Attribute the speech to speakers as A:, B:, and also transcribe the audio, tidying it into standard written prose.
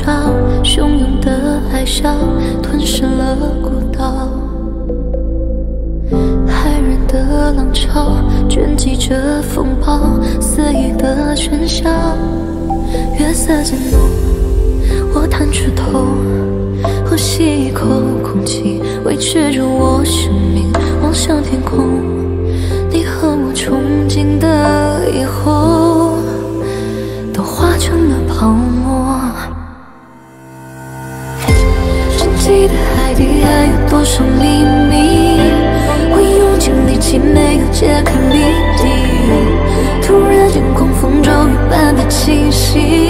A: 潮，汹涌的海啸吞噬了孤岛。骇人的浪潮卷积着风暴，肆意的喧嚣。月色渐浓，我探出头，呼吸一口空气，维持着我生命，望向天空。你和我憧憬的以后，都化成了泡沫。沉寂的海底还有多少秘密？我用尽力气没有揭开谜底。突然间狂风骤雨般的侵袭。